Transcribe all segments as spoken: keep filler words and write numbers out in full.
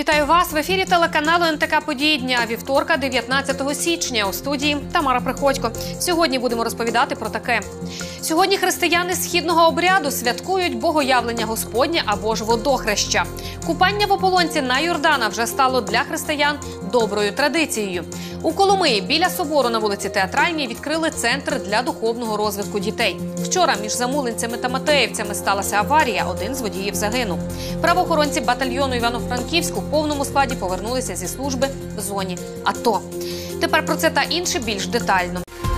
Вітаю вас в ефірі телеканалу ен те ка «Події дня» вівторка, дев'ятнадцятого січня. У студії Тамара Приходько. Сьогодні будемо розповідати про таке. Сьогодні християни східного обряду святкують Богоявлення Господнє або ж Водохреща. Купання в ополонці на Йордана вже стало для християн доброю традицією. У Коломиї біля собору на вулиці Театральній відкрили центр для духовного розвитку дітей. Вчора між замулинцями та матеївцями сталася аварія, один з водіїв загинув. Правоохоронці батальйону Івано-Франківську в повному складі повернулися зі служби в зоні АТО. Тепер про це та інше більш детально.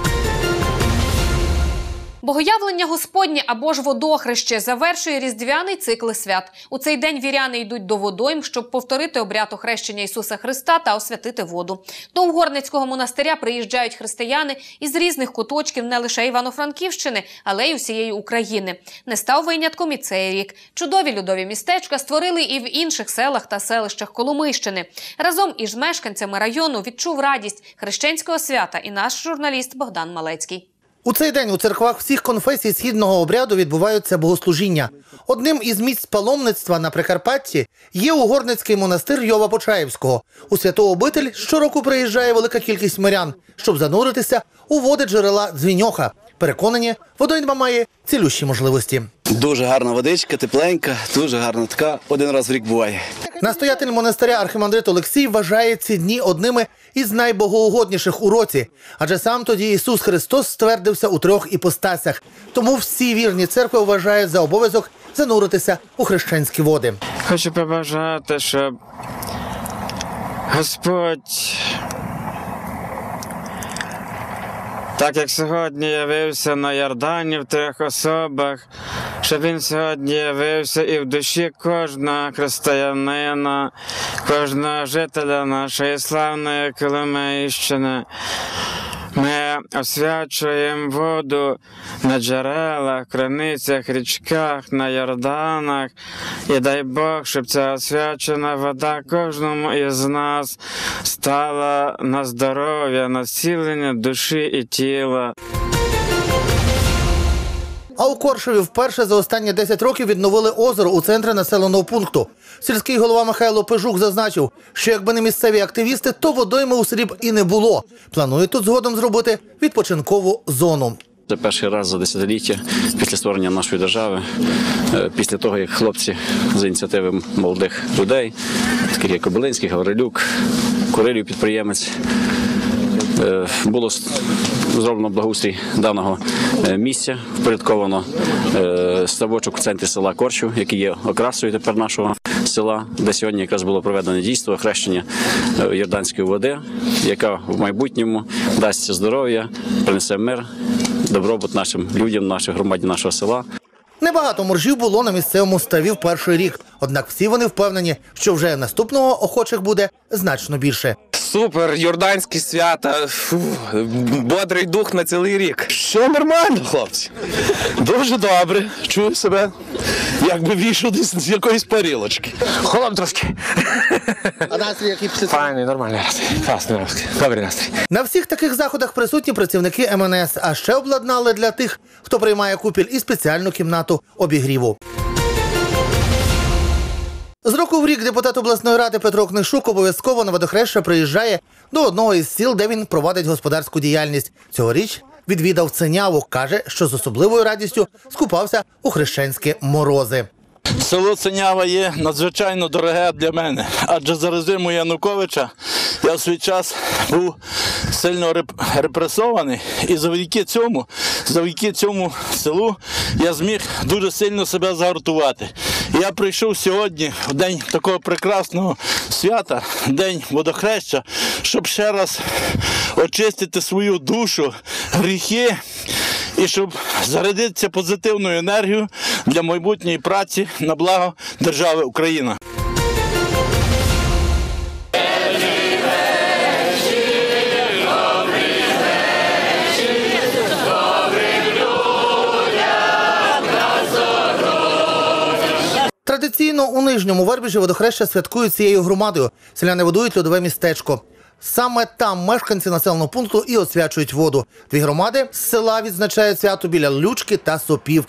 Богоявлення Господнє або ж Водохреще завершує різдвяний цикл свят. У цей день віряни йдуть до водойм, щоб повторити обряд охрещення Ісуса Христа та освятити воду. До Угорницького монастиря приїжджають християни із різних куточків не лише Івано-Франківщини, але й усієї України. Не став винятком і цей рік. Чудові льодові містечка створили і в інших селах та селищах Коломийщини. Разом із мешканцями району відчув радість хрещенського свята і наш журналіст Богдан Малецький. У цей день у церквах всіх конфесій східного обряду відбуваються богослужіння. Одним із місць паломництва на Прикарпатті є Угорницький монастир Йова-Почаївського. У святу обитель щороку приїжджає велика кількість мирян, щоб зануритися у води джерела Дзвіньоха. Переконані, водойма має цілющі можливості. Дуже гарна водичка, тепленька, дуже гарна така, один раз в рік буває. Настоятель монастиря архімандрит Олексій вважає ці дні одними із найбогоугодніших у році. Адже сам тоді Ісус Христос ствердився у трьох іпостасях. Тому всі вірні церкви вважають за обов'язок зануритися у хрещенські води. Хочу побажати, щоб Господь, так як сьогодні явився на Йордані в трьох особах, щоб він сьогодні явився і в душі кожного християнина, кожного жителя нашої славної Коломийщини. Ми освячуємо воду на джерелах, криницях, річках, на Йорданах. І дай Бог, щоб ця освячена вода кожному із нас стала на здоров'я, на зцілення душі і тіла. А у Коршеві вперше за останні десять років відновили озеро у центрі населеного пункту. Сільський голова Михайло Пежук зазначив, що якби не місцеві активісти, то водойми у селі б і не було. Планують тут згодом зробити відпочинкову зону. Це перший раз за десятиліття після створення нашої держави, після того, як хлопці за ініціативи молодих людей, таких як Кобилинський, Гаврилюк, Курилів підприємець, було зроблено благоустрій даного місця, впорядковано ставочок в центрі села Корчів, який є окрасою тепер нашого села, де сьогодні якраз було проведено дійство охрещення йорданської води, яка в майбутньому дасть здоров'я, принесе мир, добробут нашим людям, нашій громаді нашого села. Небагато моржів було на місцевому ставі в перший рік. Однак всі вони впевнені, що вже наступного охочих буде значно більше. Супер, йорданські свята, фу, бодрий дух на цілий рік. Все нормально, хлопці. Дуже добре. Чую себе, якби вийшов десь з якоїсь парілочки. Холодно трошки. А настрій який після? Файний, нормальний настрій. Класний настрій. Добрий настрій. На всіх таких заходах присутні працівники ем ен ес, а ще обладнали для тих, хто приймає купіль, і спеціальну кімнату обігріву. З року в рік депутат обласної ради Петро Книшук обов'язково на Водохреща приїжджає до одного із сіл, де він проводить господарську діяльність. Цьогоріч відвідав Циняву, каже, що з особливою радістю скупався у хрещенські морози. Село Цинява є надзвичайно дороге для мене, адже за режиму Януковича я в свій час був сильно репресований, і завдяки цьому, завдяки цьому селу я зміг дуже сильно себе загартувати. Я прийшов сьогодні, в день такого прекрасного свята, день Водохреща, щоб ще раз очистити свою душу, гріхи, і щоб зарядитися позитивною енергією для майбутньої праці на благо держави Україна. Традиційно у Нижньому Вербіжі Водохреща святкують цією громадою. Селяни будують льодове містечко. Саме там мешканці населеного пункту і освячують воду. Дві громади з села відзначають свято біля Лючки та Сопівки.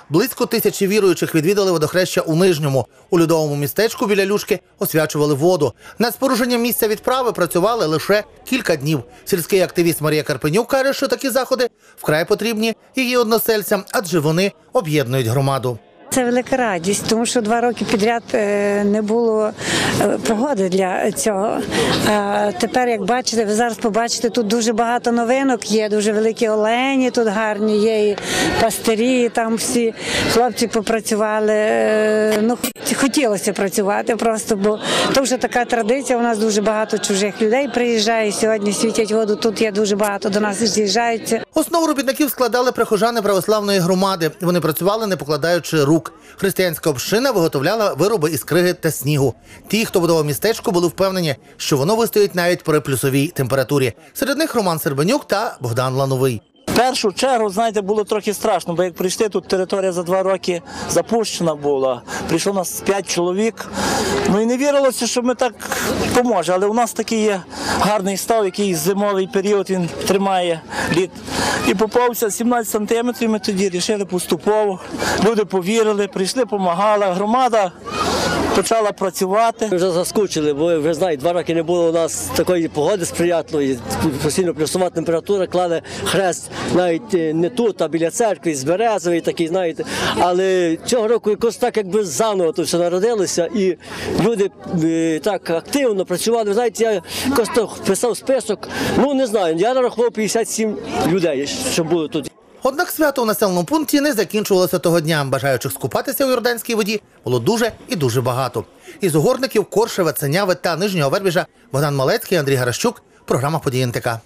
Близько тисячі віруючих відвідали водохреща у Нижньому. У льодовому містечку біля Люшки освячували воду. Над спорудженням місця відправи працювали лише кілька днів. Сільський активіст Марія Карпенюк каже, що такі заходи вкрай потрібні її односельцям, адже вони об'єднують громаду. Це велика радість, тому що два роки підряд не було погоди для цього. А тепер, як бачите, ви зараз побачите, тут дуже багато новинок є, дуже великі олені тут гарні є, і пастирі, там всі хлопці попрацювали. Ну, хотілося працювати просто, бо то вже така традиція, у нас дуже багато чужих людей приїжджає, сьогодні світять воду, тут є дуже багато, до нас з'їжджаються. Основу робітників складали прихожани православної громади. Вони працювали, не покладаючи рук. Християнська община виготовляла вироби із криги та снігу. Ті, хто будував містечко, були впевнені, що воно вистоїть навіть при плюсовій температурі. Серед них Роман Сербенюк та Богдан Лановий. В першу чергу, знаєте, було трохи страшно, бо як прийшли, тут територія за два роки запущена була. Прийшло нас п'ять чоловік. Ну і не вірилося, що ми так поможе. Але у нас такий є гарний став, який зимовий період, він тримає лід. І попався сімнадцять сантиметрів, ми тоді вирішили поступово. Люди повірили, прийшли, допомагали, громада почала працювати. Ми вже заскучили, бо вже знаєте, два роки не було у нас такої погоди сприятливої, постійно плюсова температура, клали хрест навіть не тут, а біля церкви, з березовий такий, знаєте. Але цього року якось так якби заново тут все народилося і люди так активно працювали. Ви знаєте, я якось писав список, ну не знаю, я нарахував п'ятдесят сім людей, що були тут. Однак свято у населеному пункті не закінчувалося того дня. Бажаючих скупатися у Йорданській воді було дуже і дуже багато. Із угорників Коршева, Ценяви та Нижнього Вербіжа Богдан Малецький, Андрій Гаращук. Програма «Події ен те ка».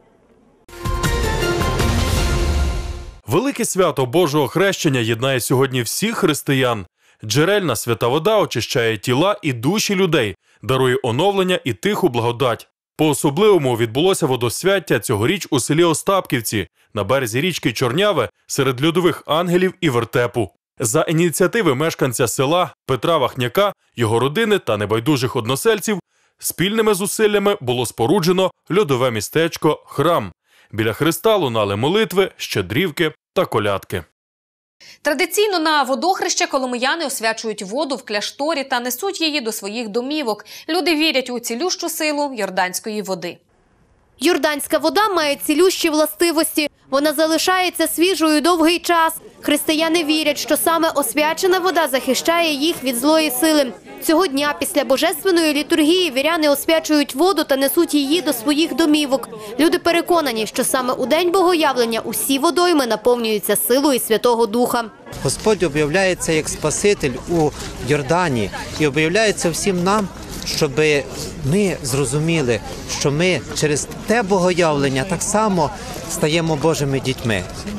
Велике свято Божого хрещення єднає сьогодні всіх християн. Джерельна свята вода очищає тіла і душі людей, дарує оновлення і тиху благодать. По-особливому відбулося водосвяття цьогоріч у селі Остапківці, на березі річки Чорняве, серед льодових ангелів і вертепу. За ініціативи мешканця села Петра Вахняка, його родини та небайдужих односельців, спільними зусиллями було споруджено льодове містечко «Храм». Біля хреста лунали молитви, щедрівки та колядки. Традиційно на водохреще коломияни освячують воду в кляшторі та несуть її до своїх домівок. Люди вірять у цілющу силу йорданської води. Йорданська вода має цілющі властивості. Вона залишається свіжою довгий час. Християни вірять, що саме освячена вода захищає їх від злої сили. Цього дня після божественної літургії віряни освячують воду та несуть її до своїх домівок. Люди переконані, що саме у день Богоявлення усі водойми наповнюються силою Святого Духа. Господь об'являється як Спаситель у Йордані і об'являється всім нам, щоб ми зрозуміли, що ми через те Богоявлення так само стаємо Божими дітьми.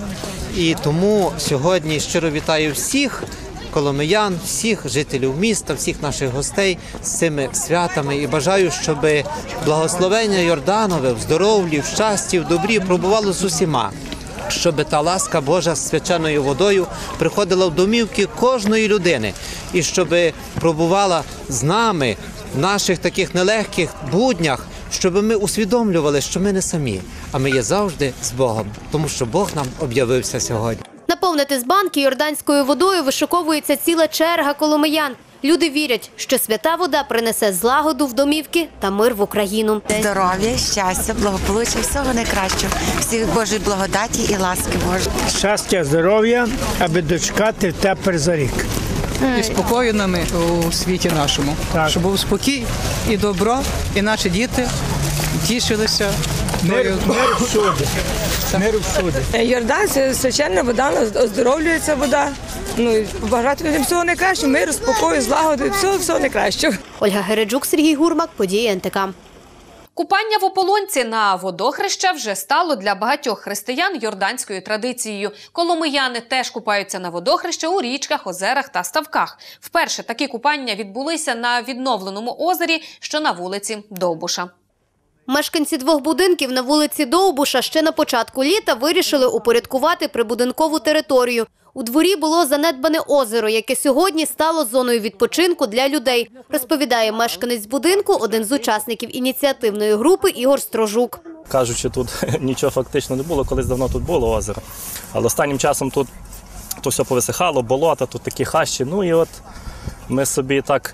І тому сьогодні щиро вітаю всіх коломиян, всіх жителів міста, всіх наших гостей з цими святами і бажаю, щоб благословення Йорданове в здоров'ї, в щасті, в добрі пробувало з усіма. Щоб та ласка Божа з свяченою водою приходила в домівки кожної людини і щоб пробувала з нами в наших таких нелегких буднях, щоб ми усвідомлювали, що ми не самі, а ми є завжди з Богом, тому що Бог нам об'явився сьогодні. Наповнити з банки йорданською водою вишиковується ціла черга коломиян. Люди вірять, що свята вода принесе злагоду в домівки та мир в Україну. Здоров'я, щастя, благополуччя, всього найкращого, всіх Божої благодаті і ласки Божої. Щастя, здоров'я, аби дочекати тепер за рік. І спокою нами у світі нашому, так. Щоб був спокій і добро, і наші діти тішилися. Мир, мир всюди. Мир всюди. Йордан – це священна вода, оздоровлюється вода. Ну, побажати людям всього найкращого, миру, спокою, злагоди, всього, всього найкращого. Ольга Гереджук, Сергій Гурмак, Події ен те ка. Купання в ополонці на водохреща вже стало для багатьох християн йорданською традицією. Коломияни теж купаються на водохреща у річках, озерах та ставках. Вперше такі купання відбулися на відновленому озері, що на вулиці Довбуша. Мешканці двох будинків на вулиці Довбуша ще на початку літа вирішили упорядкувати прибудинкову територію. У дворі було занедбане озеро, яке сьогодні стало зоною відпочинку для людей, розповідає мешканець будинку, один з учасників ініціативної групи Ігор Строжук. Кажучи, тут нічого фактично не було, колись давно тут було озеро. Але останнім часом тут то все повисихало, болота, тут такі хащі. Ну і от ми собі так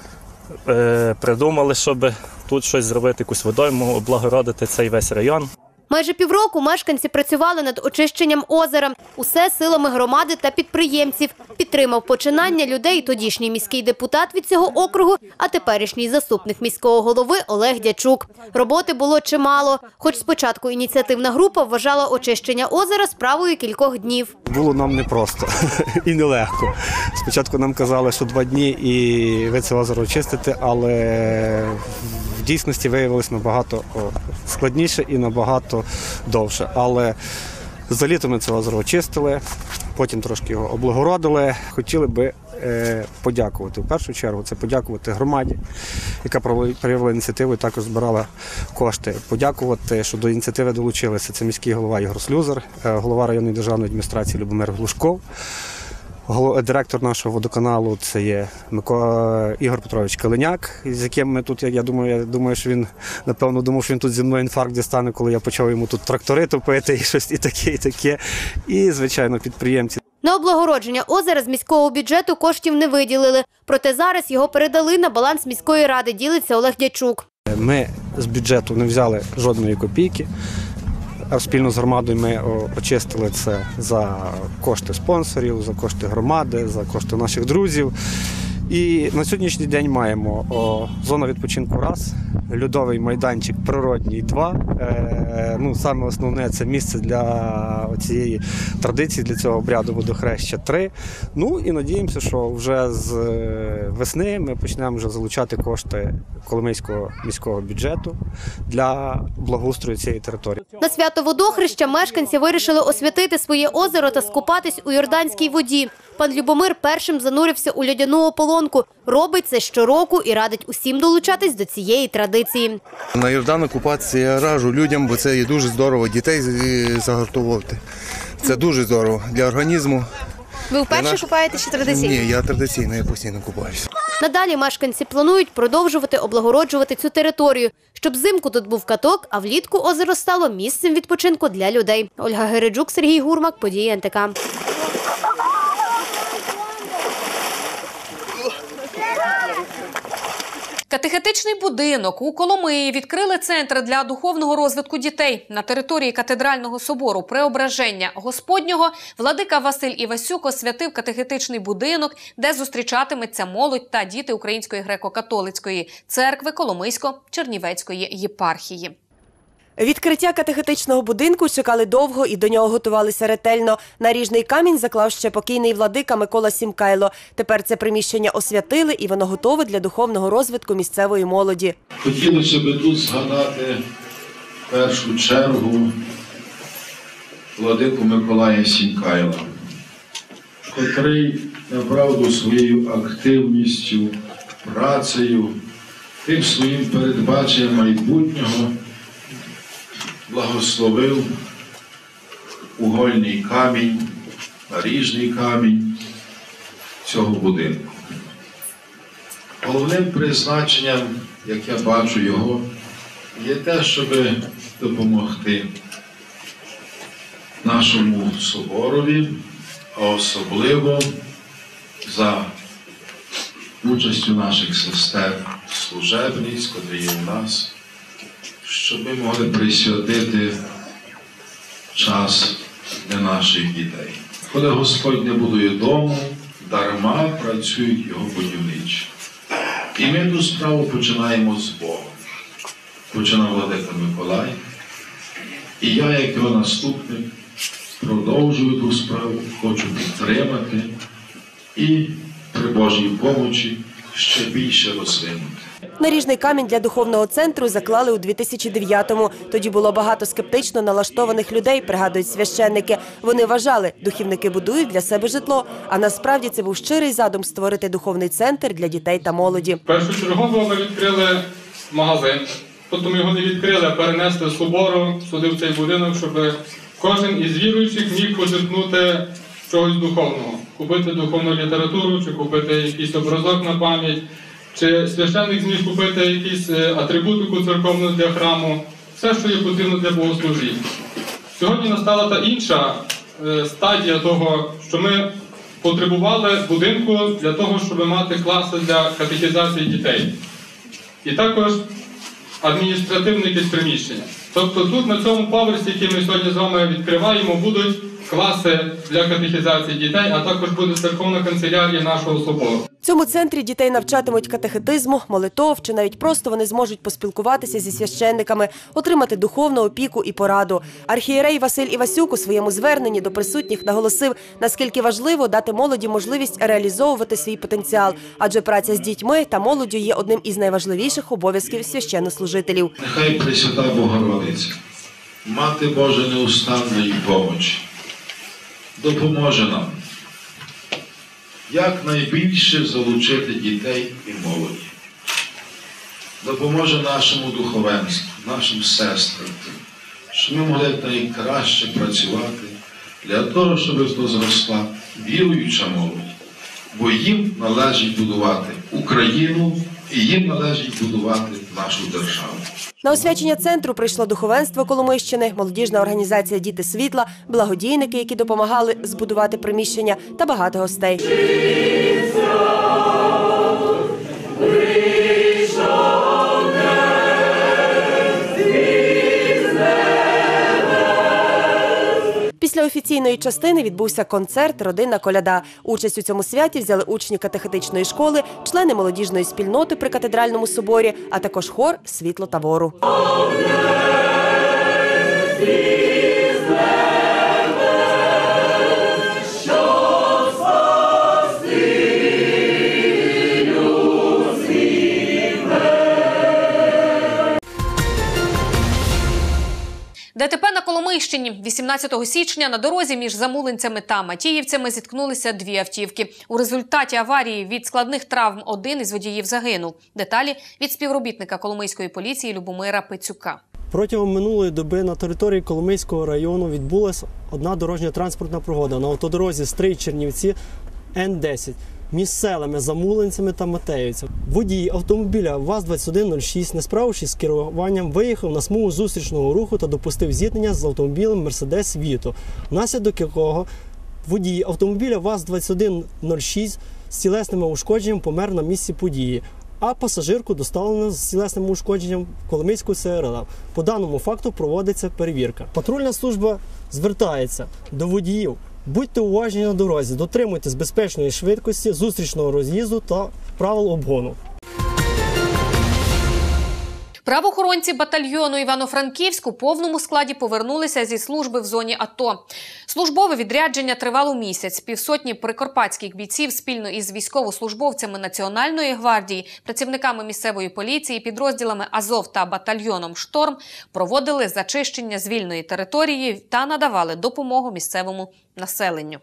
е, придумали, щоб тут щось зробити, якусь водойму, облагородити цей весь район. Майже півроку мешканці працювали над очищенням озера. Усе силами громади та підприємців. Підтримав починання людей тодішній міський депутат від цього округу, а теперішній заступник міського голови Олег Дячук. Роботи було чимало. Хоч спочатку ініціативна група вважала очищення озера справою кількох днів. Було нам непросто і нелегко. Спочатку нам казали, що два дні і ви це озеро очистите, але в дійсності виявилось набагато складніше і набагато довше. Але за літо ми це озеро очистили, потім трошки його облагородили. Хотіли би е, подякувати. В першу чергу це подякувати громаді, яка проявила ініціативу і також збирала кошти. Подякувати, що до ініціативи долучилися. Це міський голова Ігор Слюзар, е, голова районної державної адміністрації Любомир Глушков, директор нашого водоканалу – це є Микола, Ігор Петрович Калиняк, з яким ми тут, я думаю, я думаю, що він, напевно, думав, що він тут зі мною інфаркт дістане, коли я почав йому тут трактори топити і щось і таке, і таке. І, звичайно, підприємці. На облагородження озера з міського бюджету коштів не виділили. Проте зараз його передали на баланс міської ради, ділиться Олег Дячук. Ми з бюджету не взяли жодної копійки. Спільно з громадою ми очистили це за кошти спонсорів, за кошти громади, за кошти наших друзів. І на сьогоднішній день маємо о, зону відпочинку раз, льодовий майданчик природній два. Е, ну, саме основне це місце для цієї традиції, для цього обряду водохреща три. Ну і надіємося, що вже з весни ми почнемо вже залучати кошти Коломийського міського бюджету для благоустрою цієї території. На свято водохреща мешканці вирішили освятити своє озеро та скупатись у йорданській воді. Пан Любомир першим занурився у льодяну ополонку. Робить це щороку і радить усім долучатись до цієї традиції. На Йордану купатися я раджу людям, бо це є дуже здорово дітей загартовувати. Це дуже здорово для організму. Ви вперше наш... купаєте чи традиційно? Ні, я традиційно, я постійно купаюся. Надалі мешканці планують продовжувати облагороджувати цю територію, щоб взимку тут був каток, а влітку озеро стало місцем відпочинку для людей. Ольга Гереджук, Сергій Гурмак, події ен те ка. Катехетичний будинок у Коломиї відкрили центр для духовного розвитку дітей. На території катедрального собору Преображення Господнього владика Василь Івасюк освятив катехетичний будинок, де зустрічатиметься молодь та діти Української греко-католицької церкви Коломийсько-Чернівецької єпархії. Відкриття катехетичного будинку чекали довго і до нього готувалися ретельно. Наріжний камінь заклав ще покійний владика Микола Сімкайло. Тепер це приміщення освятили і воно готове для духовного розвитку місцевої молоді. Хотілося б тут згадати в першу чергу владику Миколая Сімкайла, котрий, направду, своєю активністю, працею, тим своїм передбаченням майбутнього благословив угольний камінь, наріжний камінь цього будинку. Головним призначенням, як я бачу його, є те, щоб допомогти нашому соборові, а особливо за участю наших сестер служебниць, котрі є в нас, щоб ми могли присвятити час для наших дітей. Коли Господь не будує дому, дарма працюють його будівничі. І ми ту справу починаємо з Богом. Починав владика Миколай. І я, як його наступник, продовжую ту справу, хочу підтримати і при Божій помочі ще більше розвинути. Наріжний камінь для духовного центру заклали у дві тисячі дев'ятому. Тоді було багато скептично налаштованих людей, пригадують священники. Вони вважали, духівники будують для себе житло, а насправді це був щирий задум створити духовний центр для дітей та молоді. Першочергово ми відкрили магазин. Тобто ми його не відкрили, а перенесли з собору сюди в цей будинок, щоб кожен із віруючих міг позиркнути чогось духовного. Купити духовну літературу, чи купити якийсь образок на пам'ять, чи священник зміг купити якісь атрибутику церковну для храму, все, що є потрібно для богослужіння. Сьогодні настала та інша е, стадія того, що ми потребували будинку для того, щоб мати класи для катехізації дітей. І також адміністративне якесь приміщення. Тобто тут на цьому поверсі, який ми сьогодні з вами відкриваємо, будуть класи для катехізації дітей, а також буде церковна канцелярія нашого собору. В цьому центрі дітей навчатимуть катехетизму, молитов, чи навіть просто вони зможуть поспілкуватися зі священниками, отримати духовну опіку і пораду. Архієрей Василь Івасюк у своєму зверненні до присутніх наголосив, наскільки важливо дати молоді можливість реалізовувати свій потенціал, адже праця з дітьми та молоддю є одним із найважливіших обов'язків священнослужителів. Нехай Пресвята Богородиця, Мати Божа неустанної помочі, допоможе нам якнайбільше залучити дітей і молоді. Допоможе нашому духовенству, нашим сестрам, щоб ми могли найкраще працювати для того, щоб тут зросла віруюча молодь. Бо їм належить будувати Україну і їм належить будувати нашу державу. На освячення центру прийшло духовенство Коломийщини, молодіжна організація «Діти світла», благодійники, які допомагали збудувати приміщення, та багато гостей. Після офіційної частини відбувся концерт «Родинна коляда». Участь у цьому святі взяли учні катехетичної школи, члени молодіжної спільноти при катедральному соборі, а також хор «Світло Тавору». ДТП на Коломийщині. вісімнадцятого січня на дорозі між Замулинцями та Матіївцями зіткнулися дві автівки. У результаті аварії від складних травм один із водіїв загинув. Деталі від співробітника Коломийської поліції Любомира Пицюка. Протягом минулої доби на території Коломийського району відбулася одна дорожньо-транспортна пригода на автодорозі Стрий-Чернівці Н десять між селами Замулинцями та Матеївцями. Водій автомобіля ВАЗ двадцять один нуль шість, не справившись з керуванням, виїхав на смугу зустрічного руху та допустив зіткнення з автомобілем Мерседес Віто, внаслідок якого водій автомобіля ВАЗ двадцять один нуль шість з тілесними ушкодженням помер на місці події, а пасажирку доставлено з тілесним ушкодженням в Коломийську С Р Л. По даному факту проводиться перевірка. Патрульна служба звертається до водіїв: будьте уважні на дорозі, дотримуйтесь безпечної швидкості, зустрічного роз'їзду та правил обгону. Правоохоронці батальйону Івано-Франківськ у повному складі повернулися зі служби в зоні АТО. Службове відрядження тривало місяць. Півсотні прикарпатських бійців спільно із військовослужбовцями Національної гвардії, працівниками місцевої поліції, підрозділами Азов та батальйоном «Шторм» проводили зачищення з вільної території та надавали допомогу місцевому населенню.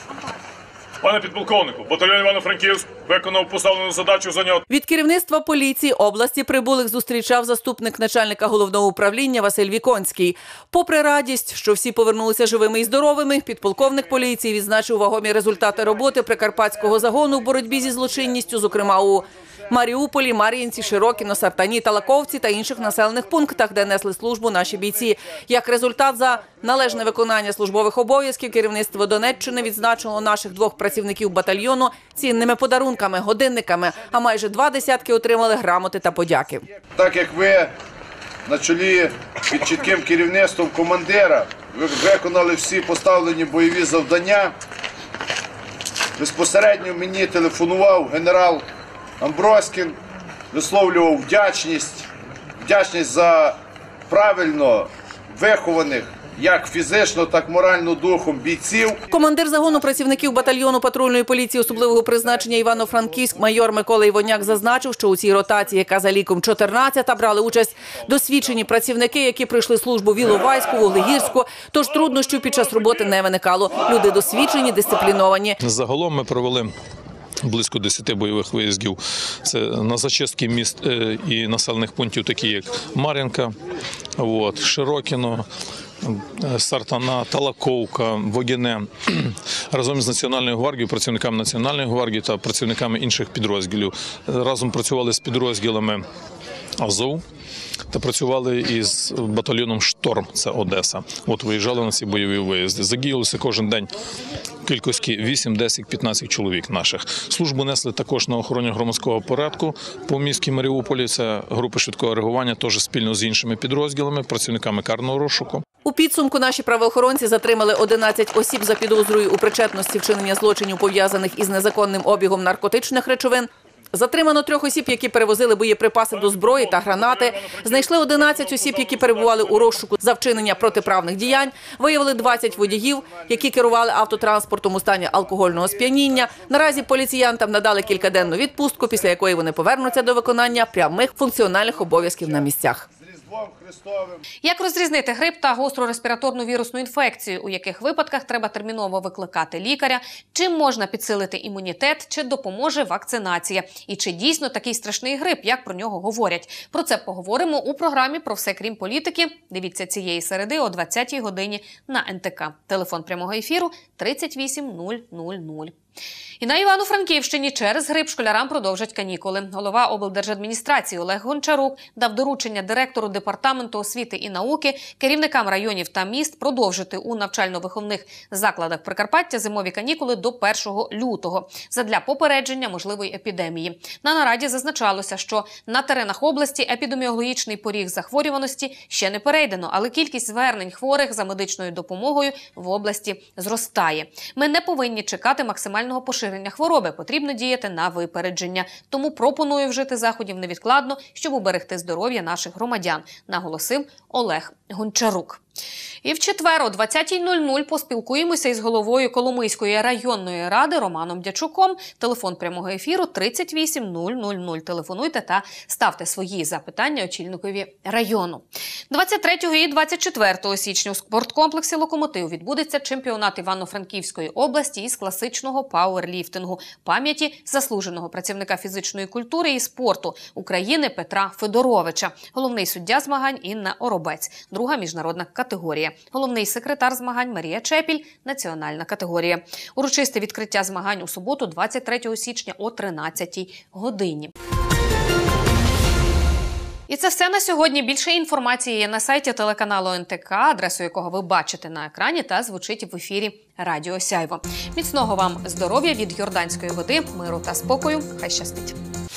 Пане підполковнику, батальйон Івано-Франківськ виконав поставлену задачу за нього. Від керівництва поліції області прибулих зустрічав заступник начальника головного управління Василь Віконський. Попри радість, що всі повернулися живими і здоровими, підполковник поліції відзначив вагомі результати роботи прикарпатського загону в боротьбі зі злочинністю, зокрема у Маріуполі, Мар'їнці, Широкіно, Сартані, Талаковці та інших населених пунктах, де несли службу наші бійці. Як результат, за належне виконання службових обов'язків керівництво Донеччини відзначило наших двох працівників батальйону цінними подарунками, годинниками, а майже два десятки отримали грамоти та подяки. Так як ви на чолі під чітким керівництвом командира, ви виконали всі поставлені бойові завдання, безпосередньо мені телефонував генерал Амброскін, висловлював вдячність, вдячність за правильно вихованих як фізично, так морально духом бійців. Командир загону працівників батальйону патрульної поліції особливого призначення Івано-Франківськ майор Микола Івоняк зазначив, що у цій ротації, яка за ліком чотирнадцята, брали участь досвідчені працівники, які пройшли службу в Іловайську, Вуглегірську, тож труднощів під час роботи не виникало. Люди досвідчені, дисципліновані. Загалом ми провели близько десяти бойових виїздів. Це на зачистки міст і населених пунктів, такі як Мар'їнка, от, Широкіно, Сартана, Талаковка, Вогіне. Разом з Національною гвардією, працівниками Національної гвардії та працівниками інших підрозділів. Разом працювали з підрозділами Азов та працювали із батальйоном «Шторм», це Одеса. От виїжджали на ці бойові виїзди. Задіялися кожен день в кількості вісім, десять, п'ятнадцять чоловік наших. Службу несли також на охороні громадського порядку по місті Маріуполі. Це групи швидкого реагування, теж спільно з іншими підрозділами, працівниками карного розшуку. У підсумку наші правоохоронці затримали одинадцять осіб за підозрою у причетності вчинення злочинів, пов'язаних із незаконним обігом наркотичних речовин. Затримано трьох осіб, які перевозили боєприпаси до зброї та гранати. Знайшли одинадцять осіб, які перебували у розшуку за вчинення протиправних діянь. Виявили двадцять водіїв, які керували автотранспортом у стані алкогольного сп'яніння. Наразі поліціянтам надали кількаденну відпустку, після якої вони повернуться до виконання прямих функціональних обов'язків на місцях. Як розрізнити грип та гостру респіраторну вірусну інфекцію, у яких випадках треба терміново викликати лікаря, чим можна підсилити імунітет, чи допоможе вакцинація, і чи дійсно такий страшний грип, як про нього говорять. Про це поговоримо у програмі «Про все крім політики». Дивіться цієї середи о двадцятій годині на ен те ка. Телефон прямого ефіру тридцять вісім нуль нуль нуль. І на Івано-Франківщині через грип школярам продовжать канікули. Голова облдержадміністрації Олег Гончарук дав доручення директору департаменту освіти і науки, керівникам районів та міст продовжити у навчально-виховних закладах Прикарпаття зимові канікули до першого лютого задля попередження можливої епідемії. На нараді зазначалося, що на теренах області епідеміологічний поріг захворюваності ще не перейдено, але кількість звернень хворих за медичною допомогою в області зростає. Ми не повинні чекати максимального поширення хвороби, потрібно діяти на випередження. Тому пропоную вжити заходів невідкладно, щоб уберегти здоров'я наших громадян, наголосив Олег Гончарук. І в четвер о двадцятій нуль нуль поспілкуємося із головою Коломийської районної ради Романом Дячуком. Телефон прямого ефіру тридцять вісім нуль нуль нуль. Телефонуйте та ставте свої запитання очільникові району. двадцять третього і двадцять четвертого січня у спорткомплексі «Локомотив» відбудеться чемпіонат Івано-Франківської області із класичного пауерліфтингу пам'яті заслуженого працівника фізичної культури і спорту України Петра Федоровича. Головний суддя змагань Інна Оробець. Друга міжнародна категорія. Головний секретар змагань Марія Чепіль – національна категорія. Урочисте відкриття змагань у суботу, двадцять третього січня о тринадцятій годині. І це все на сьогодні. Більше інформації є на сайті телеканалу ен те ка, адресу якого ви бачите на екрані та звучить в ефірі Радіо Сяйво. Міцного вам здоров'я від Йорданської води, миру та спокою. Хай щастить!